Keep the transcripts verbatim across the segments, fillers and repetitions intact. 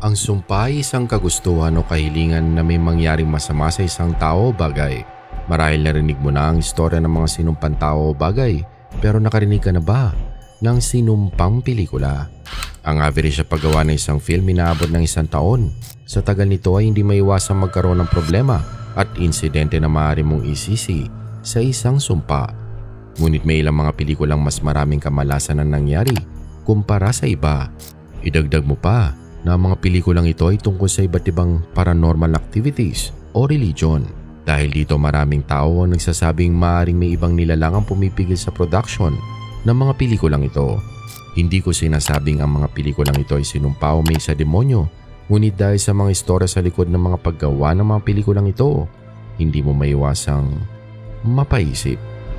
Ang sumpa ay isang kagustuhan o kahilingan na may mangyaring masama sa isang tao o bagay. Marahil narinig mo na ang istorya ng mga sinumpang tao o bagay, pero nakarinig ka na ba ng sinumpang pelikula? Ang average sa paggawa ng isang film inaabot ng isang taon. Sa tagal nito ay hindi maiwasang magkaroon ng problema at insidente na maaari mong isisi sa isang sumpa. Ngunit may ilang mga pelikulang mas maraming kamalasan ang nangyari kumpara sa iba. Idagdag mo pa na ang mga pelikulang ito ay tungkol sa iba't ibang paranormal activities o religion. Dahil dito maraming tao ang nagsasabing maaaring may ibang nilalang ang pumipigil sa production ng mga pelikulang ito. Hindi ko sinasabing ang mga pelikulang ito ay sinumpa o may sa demonyo, ngunit dahil sa mga istorya sa likod ng mga paggawa ng mga pelikulang ito, hindi mo maiwasang mapaisip.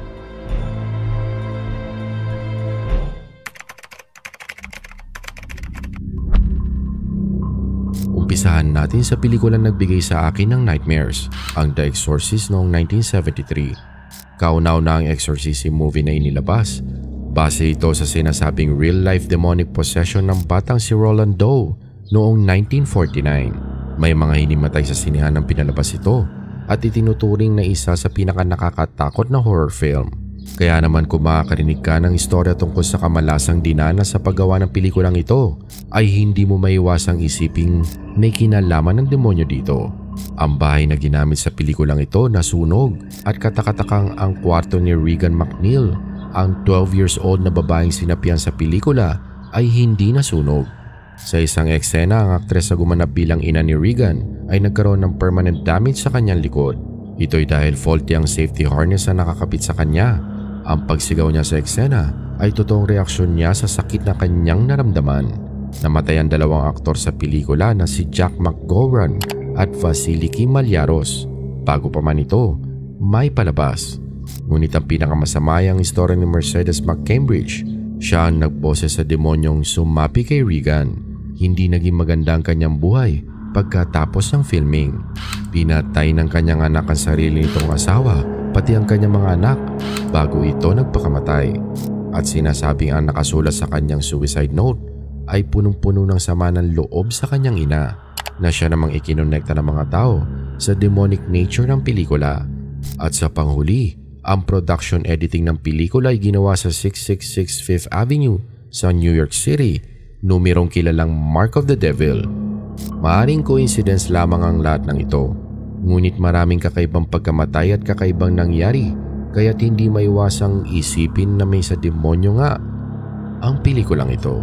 Umpisahan natin sa pelikulang nagbigay sa akin ng nightmares, ang The Exorcist noong nineteen seventy-three. Kaunaw na ang exorcism movie na inilabas. Base ito sa sinasabing real-life demonic possession ng batang si Roland Doe noong nineteen forty-nine. May mga hinimatay sa sinehan ng pinalabas ito at itinuturing na isa sa pinaka-nakakatakot na horror film. Kaya naman kung makakarinig ka ng istorya tungkol sa kamalasang dinanas sa paggawa ng pelikulang ito, ay hindi mo maiwasang isiping may kinalaman ng demonyo dito. Ang bahay na ginamit sa pelikulang ito nasunog at katakatakang ang kwarto ni Regan McNeil, ang twelve years old na babaeng sinapian sa pelikula, ay hindi nasunog. Sa isang eksena, ang aktres na gumanap bilang ina ni Regan ay nagkaroon ng permanent damage sa kanyang likod. Ito'y dahil faulty ang safety harness na nakakapit sa kanya. Ang pagsigaw niya sa eksena ay totoong reaksyon niya sa sakit na kanyang naramdaman. Namatay ang dalawang aktor sa pelikula na si Jack McGowan at Vasiliki Malyaros. Bago pa man ito, may palabas. Ngunit ang pinakamasama ay ang istorya ni Mercedes McCambridge. Siya ang nagboses sa demonyong sumapi kay Regan. Hindi naging maganda ang kanyang buhay pagkatapos ng filming. Pinatay ng kanyang anak ang sarili nitong asawa, pati ang kanyang mga anak, bago ito nagpakamatay. At sinasabing ang nakasulat sa kanyang suicide note ay punong-puno ng sama ng loob sa kanyang ina, na siya namang ikinonekta ng mga tao sa demonic nature ng pelikula. At sa panghuli, ang production editing ng pelikula ay ginawa sa six sixty-six Fifth Avenue sa New York City, numerong kilalang Mark of the Devil. Maaring coincidence lamang ang lahat ng ito, ngunit maraming kakaibang pagkamatay at kakaibang nangyari, kaya't hindi maiwasang isipin na may sa demonyo nga ang pelikulang ito.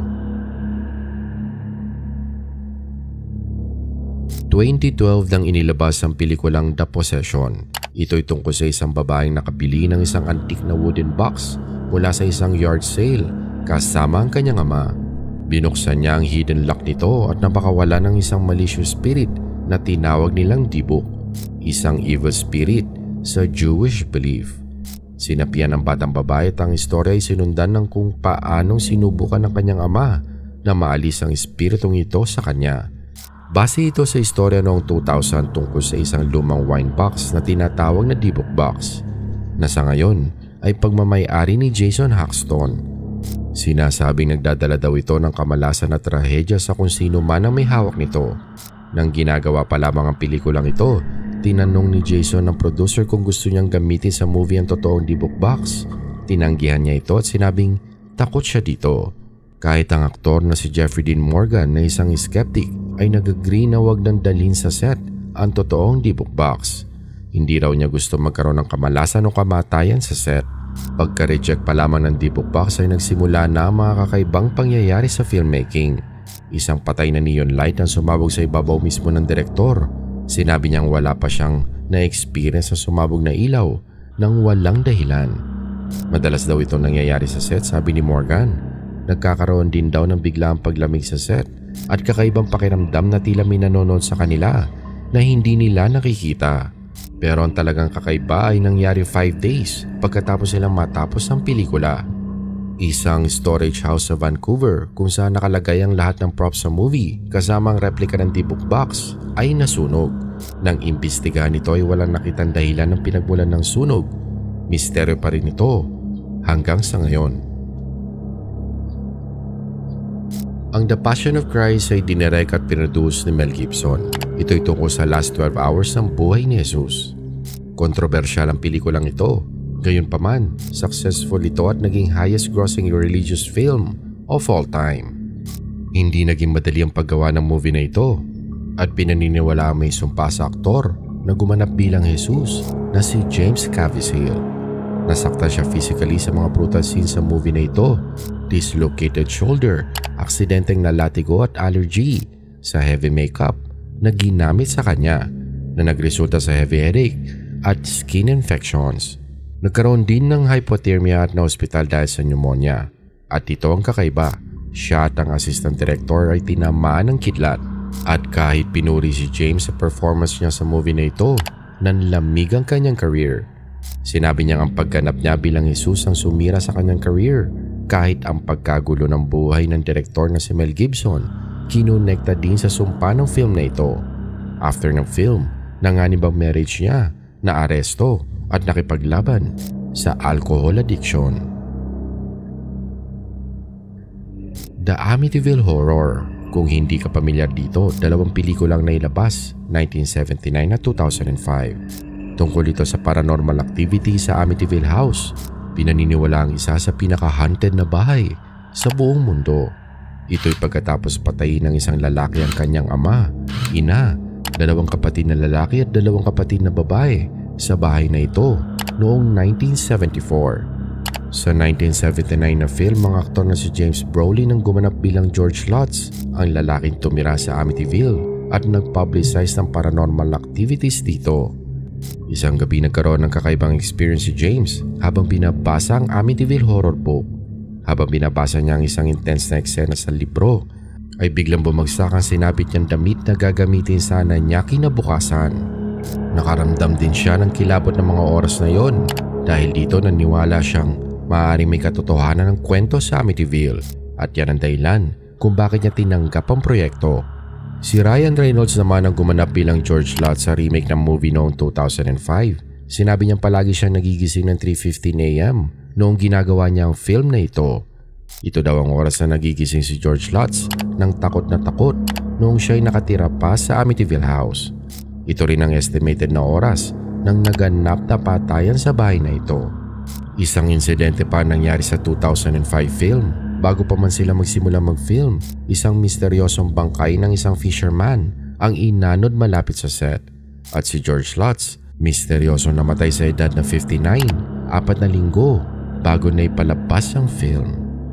twenty twelve nang inilabas ang pelikulang The Possession. Ito'y tungkol sa isang babaeng nakabili ng isang antique na wooden box mula sa isang yard sale kasama ang kanyang ama. Binuksan niya ang hidden lock nito at napakawala ng isang malicious spirit na tinawag nilang Dibuk, isang evil spirit sa Jewish belief. Sinapian ng batang babae at ang istorya ay sinundan ng kung paanong sinubukan ng kanyang ama na maalis ang espiritong ito sa kanya. Base ito sa istorya noong two thousand tungkol sa isang lumang wine box na tinatawag na Dibuk Box, na sa ngayon ay pagmamay-ari ni Jason Haxton. Sinasabing nagdadala daw ito ng kamalasan at trahedya sa kung sino man ang may hawak nito. Nang ginagawa pa lamang ang pelikulang ito, tinanong ni Jason ng producer kung gusto niyang gamitin sa movie ang totoong Dibuk Box. Tinanggihan niya ito at sinabing takot siya dito. Kahit ang aktor na si Jeffrey Dean Morgan na isang skeptic ay nag-agree na wag nang dalhin sa set ang totoong Dibuk Box. Hindi raw niya gusto magkaroon ng kamalasan o kamatayan sa set. Pagka-reject pa lamang ng Dibuk Box ay nagsimula na ang mga kakaibang pangyayari sa filmmaking. Isang patay na neon light ang sumabog sa ibabaw mismo ng direktor. Sinabi niyang wala pa siyang na-experience sa sumabog na ilaw nang walang dahilan. Madalas daw itong nangyayari sa set, sabi ni Morgan. Nagkakaroon din daw ng biglaang paglamig sa set at kakaibang pakiramdam na tila may nanonood sa kanila na hindi nila nakikita. Pero ang talagang kakaiba ay nangyari five days pagkatapos silang matapos ang pelikula. Isang storage house sa Vancouver kung saan nakalagay ang lahat ng props sa movie kasama ang replika ng Dibuk Box ay nasunog. Nang imbestigahan nito ay walang nakitang dahilan ng pinagmulan ng sunog. Misteryo pa rin ito hanggang sa ngayon. Ang The Passion of Christ ay dinirect at pinoduce ni Mel Gibson. Ito'y tungkol sa last twelve hours ng buhay ni Jesus. Kontrobersyal ang pelikulang ito. Gayunpaman, successful ito at naging highest grossing religious film of all time. Hindi naging madali ang paggawa ng movie na ito at pinaniniwala may sumpa sa aktor na gumanap bilang Jesus na si James Caviezel. Nasaktan siya physically sa mga brutal scenes sa movie na ito, dislocated shoulder, aksidenteng nalatigo at allergy sa heavy makeup na ginamit sa kanya na nagresulta sa heavy headache at skin infections. Nagkaroon din ng hypothermia at na-hospital dahil sa pneumonia. At ito ang kakaiba, siya at ang assistant director ay tinamaan ng kidlat. At kahit pinuri si James sa performance niya sa movie na ito, nanlamig ang kanyang career. Sinabi niyang ang pagganap niya bilang Jesus ang sumira sa kanyang career kahit ang pagkagulo ng buhay ng direktor na si Mel Gibson kinonekta din sa sumpa ng film na ito. After ng film, nanganib ang marriage niya, naaresto at nakipaglaban sa alcohol addiction. The Amityville Horror. Kung hindi ka pamilyar dito, dalawang pelikulang nailabas, nineteen seventy-nine at two thousand five. Tungkol ito sa paranormal activity sa Amityville House. Pinaniniwala ang isa sa pinaka-haunted na bahay sa buong mundo. Ito'y pagkatapos patayin ng isang lalaki ang kanyang ama, ina, dalawang kapatid na lalaki at dalawang kapatid na babae sa bahay na ito noong nineteen seventy-four. Sa nineteen seventy-nine na film, ang aktor na si James Brolin ang gumanap bilang George Lutz, ang lalaking tumira sa Amityville at nag-publicize ng paranormal activities dito. Isang gabi nagkaroon ng kakaibang experience si James habang binabasa ang Amityville Horror Book. Habang binabasa niya ang isang intense na eksena sa libro, ay biglang bumagsak ang sinabit niyang damit na gagamitin sana niya kinabukasan. Nakaramdam din siya ng kilabot ng mga oras na yon dahil dito naniwala siyang maaaring may katotohanan ng kwento sa Amityville at yan ang dahilan kung bakit niya tinanggap ang proyekto. Si Ryan Reynolds naman ang gumanap bilang George Lutz sa remake ng movie noong two thousand five. Sinabi niyang palagi siyang nagigising ng three fifteen a m noong ginagawa niya ang film na ito. Ito daw ang oras na nagigising si George Lutz ng takot na takot noong siya'y nakatira pa sa Amityville House. Ito rin ang estimated na oras ng naganap na patayan sa bahay na ito. Isang insidente pa nangyari sa two thousand five film. Bago pa man sila magsimula mag-film, isang misteryosong bangkay ng isang fisherman ang inanod malapit sa set. At si George Lutz, misteryosong namatay sa edad na fifty-nine, apat na linggo bago na ipalabas ang film.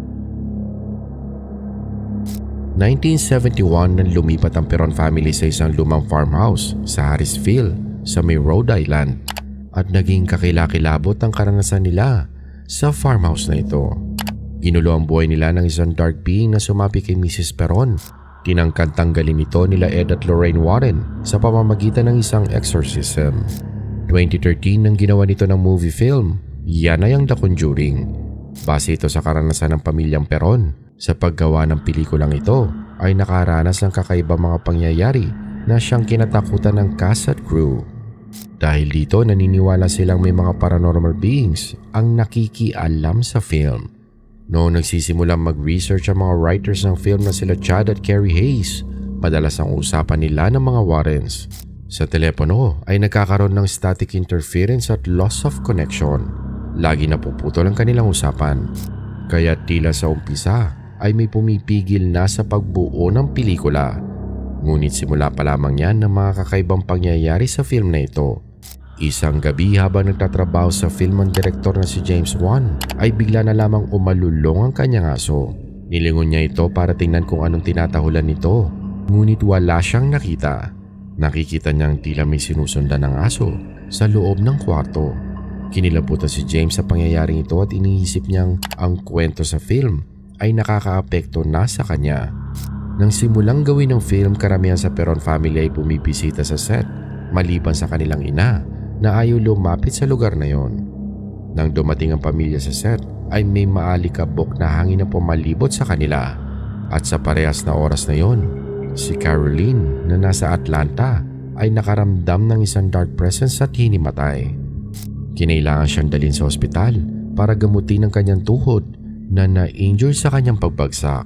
nineteen seventy-one nang lumipat ang Peron family sa isang lumang farmhouse sa Harrisville sa may Rhode Island at naging kakilakilabot ang karanasan nila sa farmhouse na ito. Ginulo ang buhay nila ng isang dark being na sumapi kay Missus Peron. Tinangkad tanggalin ito nila Ed at Lorraine Warren sa pamamagitan ng isang exorcism. twenty thirteen nang ginawa nito ng movie film, yan ay ang The Conjuring. Base ito sa karanasan ng pamilyang Peron. Sa paggawa ng pelikulang ito ay nakaranas ng kakaibang mga pangyayari na siyang kinatakutan ng cast at crew. Dahil dito naniniwala silang may mga paranormal beings ang nakikialam sa film. Noong nagsisimulang mag-research ang mga writers ng film na sila Chad at Carrie Hayes, madalas ang usapan nila ng mga Warrens. Sa telepono ay nagkakaroon ng static interference at loss of connection. Lagi napuputol ang kanilang usapan. Kaya tila sa umpisa ay may pumipigil na sa pagbuo ng pelikula. Ngunit simula pa lamang yan ng mga kakaibang pangyayari sa film na ito. Isang gabi habang nagtatrabaho sa film ang direktor na si James Wan ay bigla na lamang umalulong ang kanyang aso. Nilingon niya ito para tingnan kung anong tinatahulan nito. Ngunit wala siyang nakita. Nakikita niyang tila may sinusundan ng aso sa loob ng kwarto. Kinilabutan si James sa pangyayaring ito at iniisip niyang ang kwento sa film ay nakakaapekto na sa kanya. Nang simulang gawin ng film, karamihan sa Peron family ay bumibisita sa set maliban sa kanilang ina na ayaw lumapit sa lugar na yon. Nang dumating ang pamilya sa set ay may maalikabok na hangin na pumalibot sa kanila. At sa parehas na oras na yon, si Caroline na nasa Atlanta ay nakaramdam ng isang dark presence at hinimatay. Kinailangan siyang dalhin sa ospital para gamutin ang kanyang tuhod na na-injure sa kanyang pagbagsak.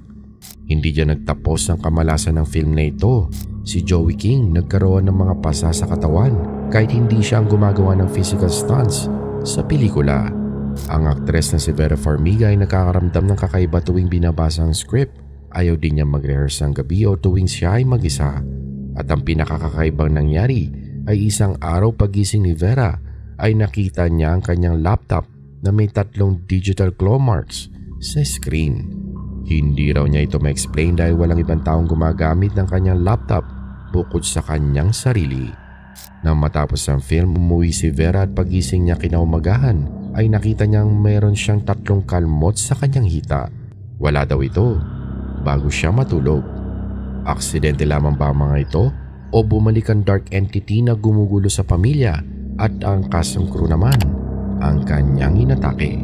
Hindi dyan nagtapos ang kamalasan ng film na ito. Si Joey King nagkaroon ng mga pasa sa katawan kahit hindi siya ang gumagawa ng physical stunts sa pelikula. Ang aktres na si Vera Farmiga ay nakakaramdam ng kakaiba tuwing binabasa ang script. Ayaw din niya mag-rehearse ng gabi o tuwing siya ay mag-isa. At ang pinakakakaibang nangyari ay isang araw pagising ni Vera ay nakita niya ang kanyang laptop na may tatlong digital claw marks sa screen. Hindi raw niya ito ma-explain dahil walang ibang taong gumagamit ng kanyang laptop bukod sa kanyang sarili. Nang matapos ang film, umuwi si Vera at pagising niya kinaumagahan ay nakita niyang mayroon siyang tatlong kalmot sa kanyang hita. Wala daw ito bago siya matulog. Aksidente lamang ba ang mga ito o bumalik ang dark entity na gumugulo sa pamilya at ang cast ng crew naman ang kanyang inatake?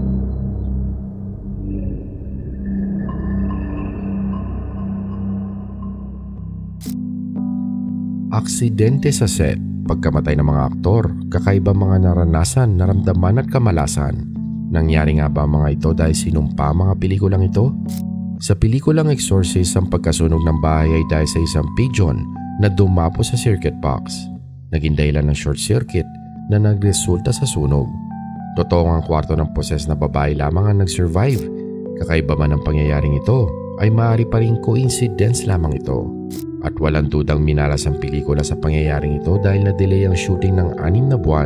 Aksidente sa set, pagkamatay ng mga aktor, kakaiba mga naranasan, naramdaman at kamalasan. Nangyari nga ba mga ito dahil sinumpa mga pelikulang ito? Sa pelikulang Exorcist, ang pagkasunog ng bahay ay dahil sa isang pigeon na dumapo sa circuit box. Naging dahilan ng short circuit na nagresulta sa sunog. Totoo ang kwarto ng poses na babae lamang ang nag-survive. Kakaiba man ang pangyayaring ito, ay maaari pa rin coincidence lamang ito. At walang dudang minalas ang pelikula sa pangyayaring ito dahil na-delay ang shooting ng anim na buwan.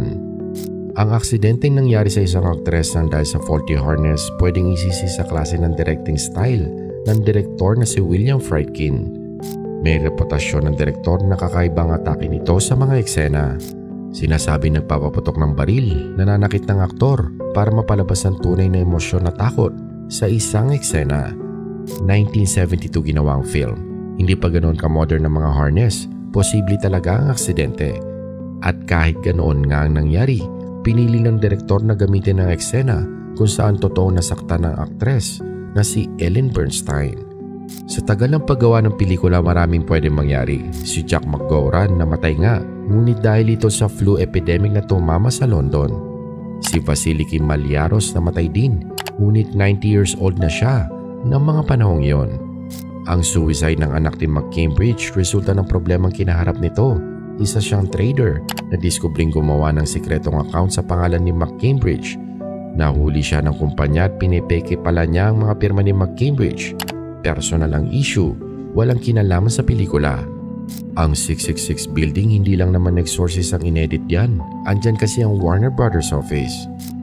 Ang aksidenteng nangyari sa isang aktres ng dahil sa faulty harness pwedeng isisi sa klase ng directing style ng direktor na si William Friedkin. May reputasyon ng direktor na kakaibang atake nito sa mga eksena. Sinasabi nagpapaputok ng baril, nananakit ng aktor para mapalabas ang tunay na emosyon na takot sa isang eksena. nineteen seventy-two ginawa ang film. Hindi pa ganoon ka-modern ng mga harness, posible talaga ang aksidente. At kahit ganoon nga ang nangyari, pinili ng direktor na gamitin ang eksena kung saan totoong nasaktan ng aktres na si Ellen Bernstein. Sa tagal ng paggawa ng pelikula, maraming pwedeng mangyari. Si Jack McGowran namatay nga, ngunit dahil ito sa flu epidemic na tumama sa London. Si Vasily Kim Malyaros namatay din, ngunit ninety years old na siya ng mga panahong iyon. Ang suicide ng anak ni McCambridge resulta ng problemang kinaharap nito. Isa siyang trader na diskubring gumawa ng sikretong account sa pangalan ni McCambridge. Nahuli siya ng kumpanya at pinipeke pala niya ang mga pirma ni McCambridge. Personal ang issue, walang kinalaman sa pelikula. Ang six six six building hindi lang naman Exorcist ang inedit yan. Andyan kasi ang Warner Brothers office.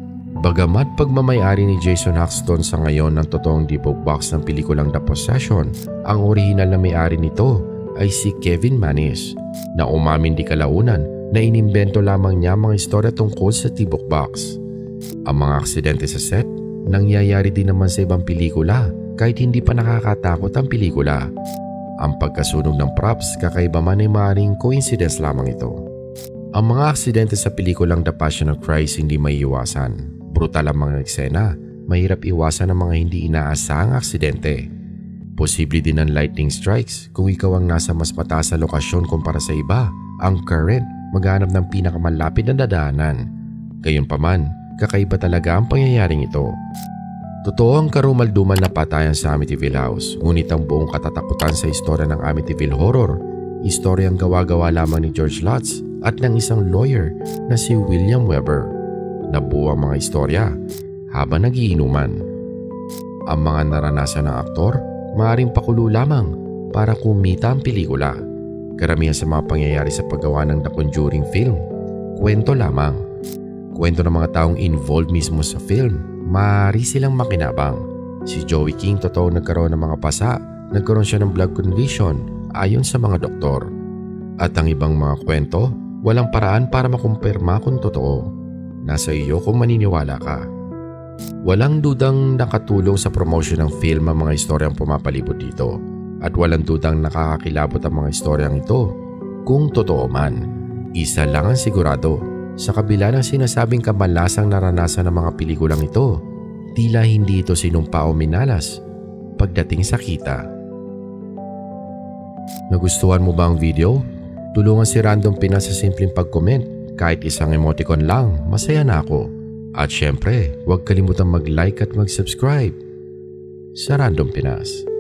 Bagamat pagmamayari ni Jason Haxton sa ngayon ng totoong debug box ng pelikulang The Possession, ang orihinal na may-ari nito ay si Kevin Manis, na umamin di kalaunan na inimbento lamang niya mga istorya tungkol sa T-book box. Ang mga aksidente sa set, nangyayari din naman sa ibang pelikula kahit hindi pa nakakatakot ang pelikula. Ang pagkasunog ng props, kakaiba man ay maaaring coincidence lamang ito. Ang mga aksidente sa pelikulang The Passion of Christ hindi maiiwasan. Brutal ang mga eksena, mahirap iwasan ang mga hindi inaasahang aksidente. Posible din ang lightning strikes kung ikaw ang nasa mas mataas na lokasyon kumpara sa iba. Ang current, maghanap ng pinakamalapit na dadaanan. Gayunpaman, kakaiba talaga ang pangyayaring ito. Totoo ang karumaldumal na patayan sa Amityville House, ngunit ang buong katatakutan sa istorya ng Amityville Horror, istoryang gawa-gawa lamang ni George Lutz at ng isang lawyer na si William Weber. Nabuo ang mga istorya habang nagiinuman. Ang mga naranasan ng aktor, maaaring pakulo lamang para kumita ang pelikula. Karamihan sa mga pangyayari sa paggawa ng The Conjuring film, kwento lamang. Kwento ng mga taong involved mismo sa film, maaari silang makinabang. Si Joey King totoo nagkaroon ng mga pasa, nagkaroon siya ng blood condition ayon sa mga doktor. At ang ibang mga kwento, walang paraan para makumpirma kung totoo. Nasa iyo kung maniniwala ka. Walang dudang nakatulong sa promotion ng film ang mga istoryang pumapalibot dito. At walang dudang nakakakilabot ang mga istoryang ito kung totoo man. Isa lang ang sigurado, sa kabila ng sinasabing kamalasang naranasan ng mga pelikulang ito, tila hindi ito sinumpa o minalas pagdating sa kita. Nagustuhan mo ba ang video? Tulungan si Random Pinas sa simpleng pag-comment. Kahit isang emoticon lang, masaya na ako. At syempre, huwag kalimutang mag-like at mag-subscribe sa Random Pinas.